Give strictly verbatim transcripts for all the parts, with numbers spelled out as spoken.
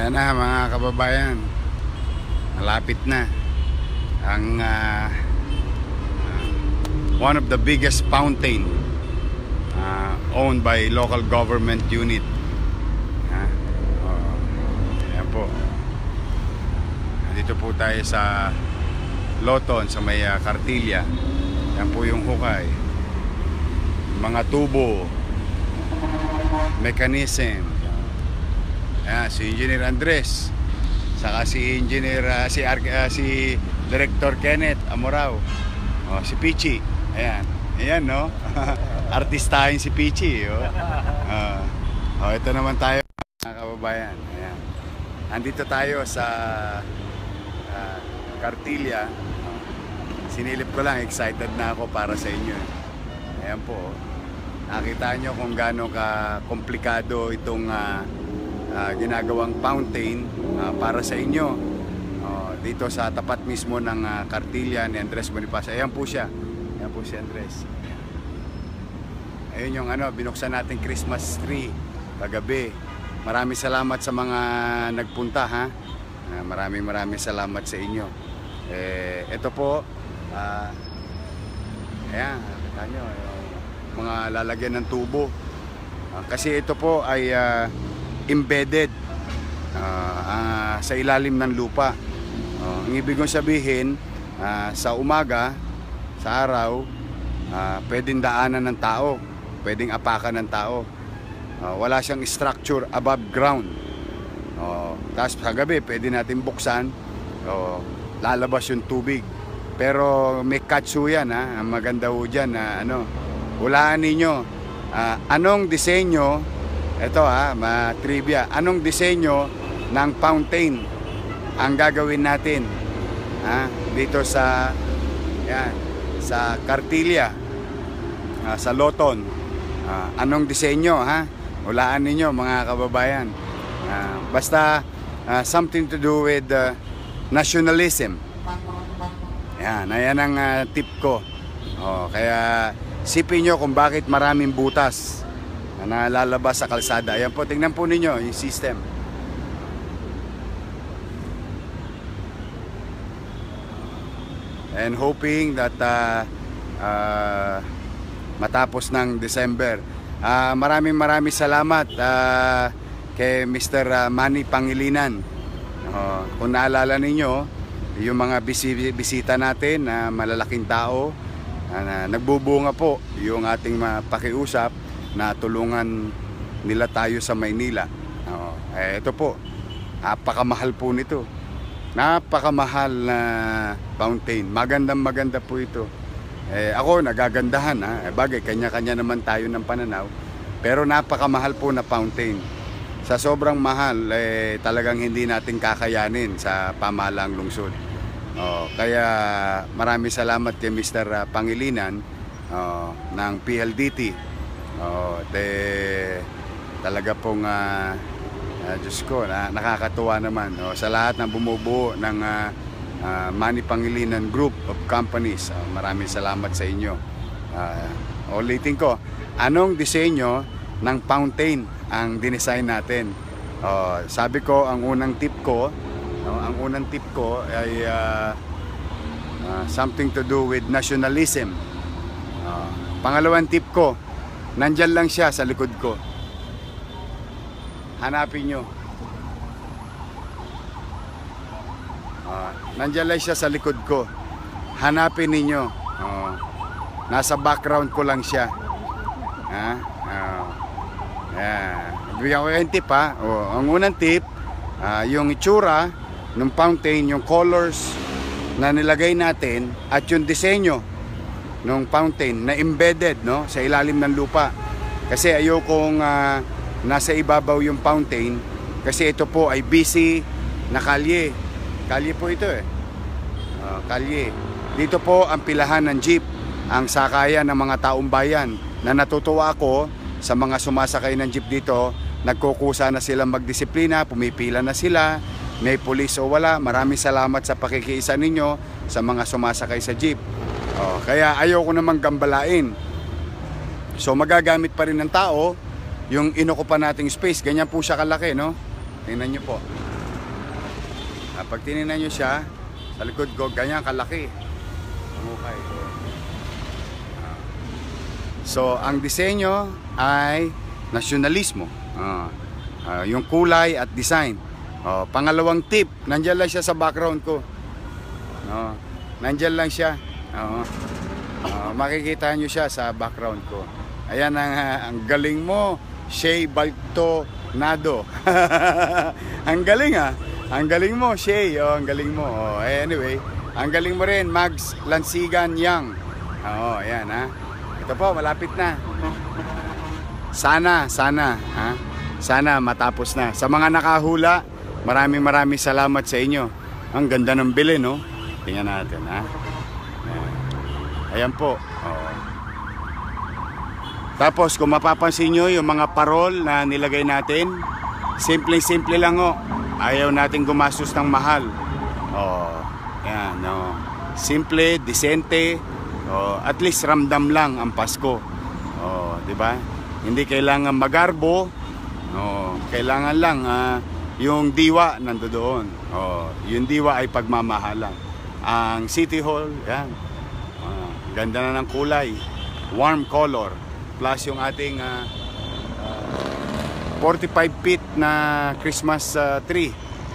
Ayan na mga kababayan, malapit na ang uh, one of the biggest fountain uh, owned by local government unit. Uh, oh, ayan po. Dito po tayo sa Loton, sa may uh, Cartilla. Yan po yung hukay, mga tubo, mechanism. Ayan, si Engineer Andres, saka si Engineer uh, si, uh, si Director Kenneth Amorao, oh, si Pichi. Ayan, ayan no. Artistahin si Pichi, oh. Uh, oh, ito naman tayo mga kababayan. Ayan. Andito tayo sa uh, Cartilla. Sinilip ko lang, excited na ako para sa inyo. Ayan po. Nakita nyo kung gaano ka komplikado itong uh, uh, ginagawang fountain uh, para sa inyo. Uh, dito sa tapat mismo ng uh, Cartilla ni Andres Bonifacio. Ayan po siya. Ayan po si Andres. Ayun yung ano, binuksan natin Christmas tree kagabi. Maraming salamat sa mga nagpunta ha. Uh, maraming maraming salamat sa inyo. Eh, ito po. Uh, ayan, kita nyo, mga lalagyan ng tubo. Uh, kasi ito po ay uh, embedded uh, uh, sa ilalim ng lupa. Uh, ang ibig kong sabihin, uh, sa umaga, sa araw, uh, pwedeng daanan ng tao, pwedeng apakan ng tao. Uh, wala siyang structure above ground. Uh, tapos sa gabi, pwede natin buksan, uh, lalabas yung tubig. Pero may catch ho yan ha. Ang maganda ho dyan na ano, hulaan ninyo uh, anong disenyo, ito ha, ma-trivia, anong disenyo ng fountain ang gagawin natin ha, dito sa yan, sa Cartilla, uh, sa Loton. Uh, anong disenyo ha, hulaan ninyo mga kababayan. Uh, basta uh, something to do with uh, nationalism. Yan, ayan ang uh, tip ko. Oh, kaya sipin nyo kung bakit maraming butas na nalalabas sa kalsada. Ayan po, tingnan po ninyo yung system. And hoping that uh, uh, matapos ng December. Uh, maraming maraming salamat uh, kay Mister Uh, Manny Pangilinan. Uh, kung naalala ninyo, yung mga bisita natin na uh, malalaking tao uh, na nagbubunga po yung ating pakiusap na tulungan nila tayo sa Maynila. Uh, eh, ito po, napakamahal po nito. Napakamahal na fountain. Magandang maganda po ito. Eh, ako nagagandahan ha. Eh, bagay, kanya-kanya naman tayo ng pananaw. Pero napakamahal po na fountain. Sa sobrang mahal, eh, talagang hindi natin kakayanin sa pamahalaang lungsod. Oh, kaya maraming salamat kay Mister Pangilinan oh, ng P L D T. Oh, de, talaga pong uh, uh, Diyos ko, na, nakakatuwa naman oh, sa lahat ng bumubuo ng uh, uh, Manny Pangilinan Group of Companies. Oh, maraming salamat sa inyo. Uh, ulitin ko, anong disenyo ng fountain ang dinesign natin? Oh, sabi ko, ang unang tip ko, no, ang unang tip ko ay uh, uh, something to do with nationalism. Uh, pangalawang tip ko, nandyan lang siya sa likod ko. Hanapin nyo. Uh, nandyan lang siya sa likod ko. Hanapin ninyo. Uh, nasa background ko lang siya. Ha? Uh, yeah. Bigyan ko yung tip ha. Oh, ang unang tip, uh, yung itsura ng fountain, yung colors na nilagay natin at yung disenyo ng fountain na embedded no, sa ilalim ng lupa. Kasi ayokong uh, nasa ibabaw yung fountain kasi ito po ay busy na kalye. Kalye po ito eh. Uh, kalye. Dito po ang pilahan ng jeep, ang sakayan ng mga taong bayan na natutuwa ako sa mga sumasakay ng jeep dito. Nagkukusa na silang magdisiplina, pumipila na sila, may pulis o wala. Maraming salamat sa pakikiisa ninyo sa mga sumasakay sa jeep. Oh, kaya ayoko namang gambalain. So magagamit pa rin ng tao yung inukupan nating space. Ganyan po siya kalaki, no? Tingnan nyo po. Ah, pag tinignan nyo siya, sa likod ko, ganyan kalaki. Okay. Ah. So, ang disenyo ay nasyonalismo. Ah. Ah, yung kulay at design. Oh, pangalawang tip, nandiyan lang siya sa background ko. Oh, nandiyan lang siya. Oh. Oh, makikita nyo siya sa background ko. Ayan ang, ang galing mo, Shay Baltonado. Ang galing ah. Ang galing mo, Shay. Oh, ang galing mo. Oh, anyway, ang galing mo rin, Mags Lansigan Yang. Oh, ayan ha. Ito po, malapit na. Sana, sana, ha? Sana matapos na. Sa mga nakahula, maraming maraming salamat sa inyo. Ang ganda ng bili, no? Tingnan natin, ha? Ayan po. Oh. Tapos kung mapapansin nyo yung mga parol na nilagay natin, simple-simple lang o. Ayaw natin gumastos ng mahal. Oh, yan, no. Simple, decente, oh, at least ramdam lang ang Pasko. Oh, di ba? Hindi kailangan magarbo. Oh, kailangan lang uh, yung diwa nandoon. Oh, yung diwa ay pagmamahalan. Ang City Hall, yan. Oh, ganda na ng kulay. Warm color. Plus yung ating uh, uh, forty-five feet na Christmas uh, tree.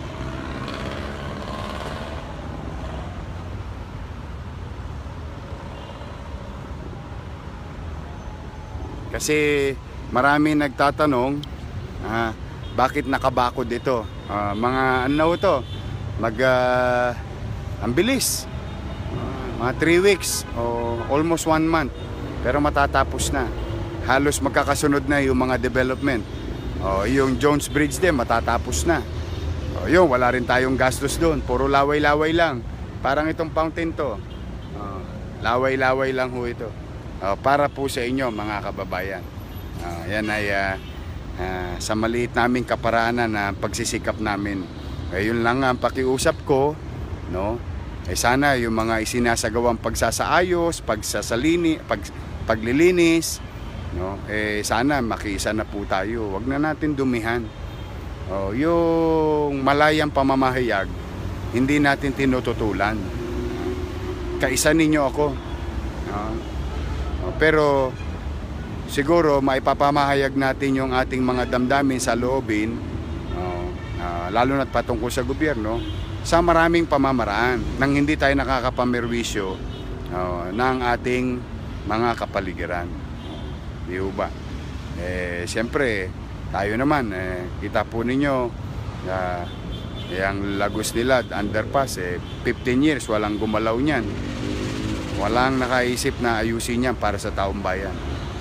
Kasi marami nagtatanong uh, bakit nakabakod ito. Uh, mga ano to? Mag uh, ang bilis. Uh, mga three weeks o almost one month. Pero matatapos na. Halos magkakasunod na yung mga development. O, yung Jones Bridge din, matatapos na. O, yun, wala rin tayong gastos doon. Puro laway-laway lang. Parang itong fountain to. Laway-laway lang ho ito. O, para po sa inyo, mga kababayan. O, yan ay uh, uh, sa maliit naming kaparaanan na pagsisikap namin. Eh, yun lang ang pakiusap ko. No? Eh, sana yung mga isinasagawang pagsasaayos, pagsasalini, pag, paglilinis, no, eh sana makiisa na po tayo. Wag na natin dumihan. Oh, yung malayang pamamahayag, hindi natin tinututulan. Kaisa ninyo ako. Uh, oh, pero siguro maipapamahayag natin yung ating mga damdamin sa loobin, oh, uh, lalo na't patungkol sa gobyerno, sa maraming pamamaraan nang hindi tayo nakakapamerwisyo oh, ng ating mga kapaligiran. Di ba? Eh, siyempre, tayo naman, eh, kita po ninyo, uh, yung Lagos nila, underpass, eh, fifteen years, walang gumalaw niyan. Walang nakaisip na ayusin niyan para sa taong bayan.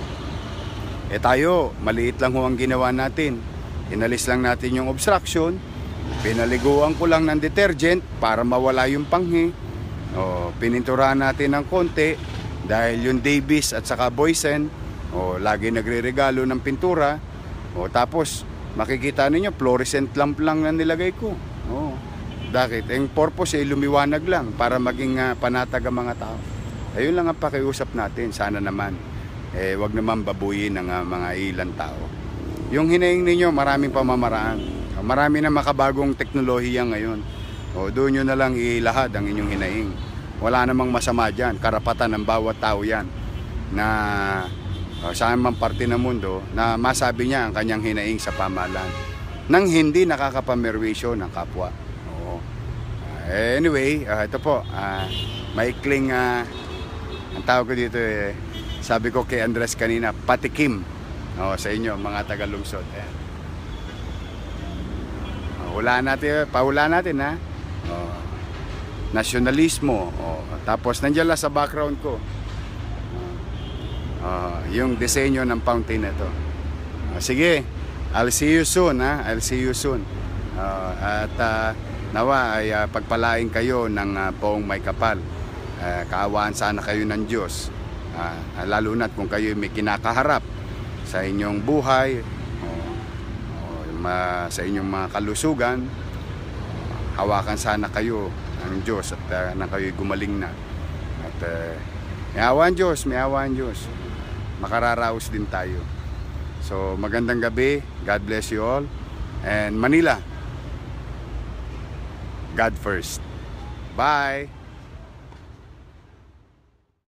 Eh tayo, maliit lang ho ang ginawa natin. Inalis lang natin yung obstruction, pinaliguan ko lang ng detergent para mawala yung panghi. O, pininturahan natin ng konti dahil yung Davis at saka Boysen, o, lagi nagre-regalo ng pintura. O, tapos makikita ninyo fluorescent lamp lang na nilagay ko. O, bakit? Ang purpose ay lumiwanag lang para maging uh, panatag ang mga tao. Ayun lang ang pakiusap natin. Sana naman eh, wag naman babuyin ng uh, mga ilang tao. Yung hinaing ninyo, maraming pamamaraan. Marami na makabagong teknolohiya ngayon. O, doon nyo na lang ilahad ang inyong hinaing. Wala namang masama dyan. Karapatan ng bawat tao yan na uh, saan man parte ng mundo na masabi niya ang kanyang hinaing sa pamahalaan nang hindi nakakapamerwisyo ng kapwa. Oo. Uh, anyway, uh, ito po, uh, maikling, uh, ang tawag ko dito, eh, sabi ko kay Andres kanina, patikim oh, sa inyo mga taga-lungsod. Ayan. Hula natin, pahula natin ha. Oh, nasyonalismo. Oh, tapos nandiyan lang sa background ko. Oh, yung disenyo ng fountain na to. Oh, sige, I'll see you soon ha. I'll see you soon. Oh, at uh, nawa ay uh, pagpalain kayo ng uh, poong may kapal. Uh, kaawaan sana kayo ng Diyos. Uh, lalo na't kung kayo may kinakaharap sa inyong buhay, Ma, sa inyong mga kalusugan, hawakan sana kayo ng Diyos at uh, na kayo gumaling na. At uh, may awan Diyos, may awan Diyos. Makararaos din tayo. So magandang gabi, God bless you all. And Manila, God first. Bye!